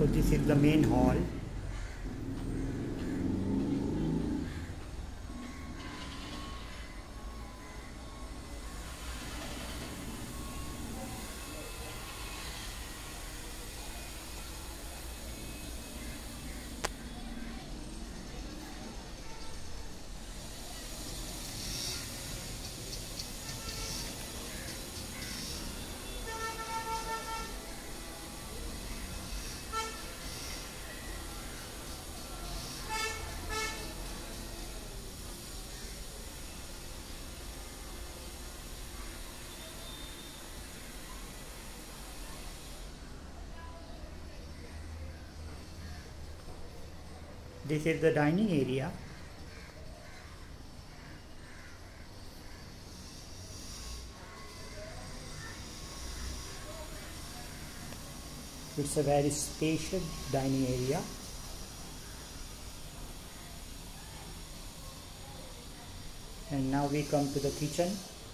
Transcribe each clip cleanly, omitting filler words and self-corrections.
So this is the main hall. This is the dining area. It's a very spacious dining area. And now we come to the kitchen.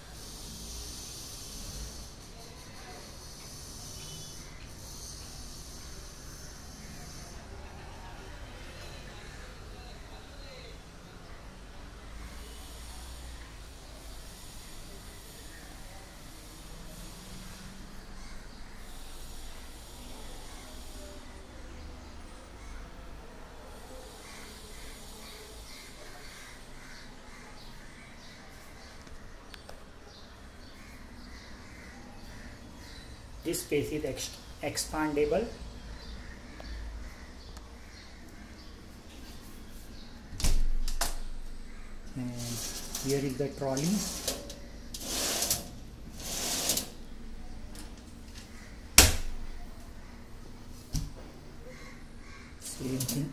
This space is expandable. And here is the trolley. Same thing.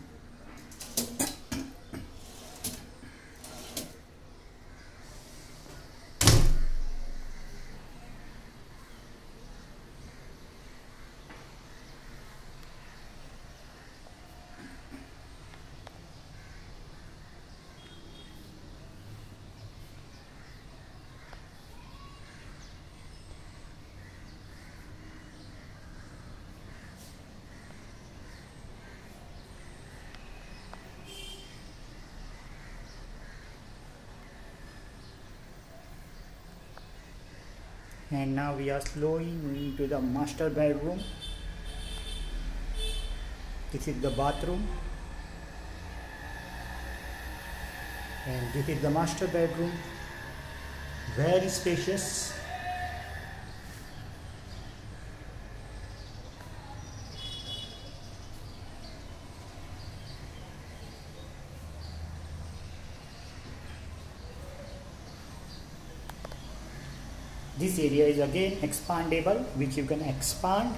And now we are slowly moving to the master bedroom. This is the bathroom. And this is the master bedroom. Very spacious. This area is again expandable, which you can expand.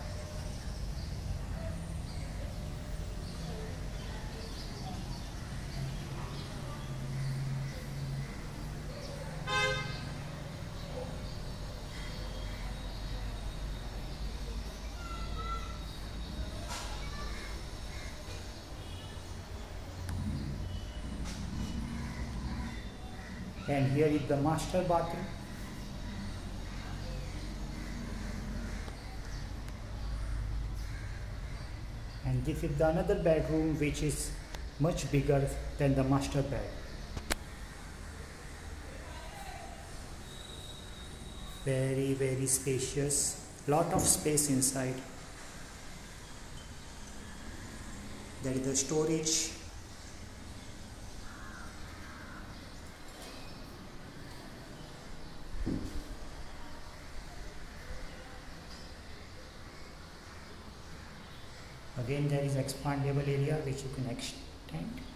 And here is the master bathroom. And this is the another bedroom, which is much bigger than the master bed. Very spacious. Lot of space inside. There is the storage. Again, there is expandable area which you can extend.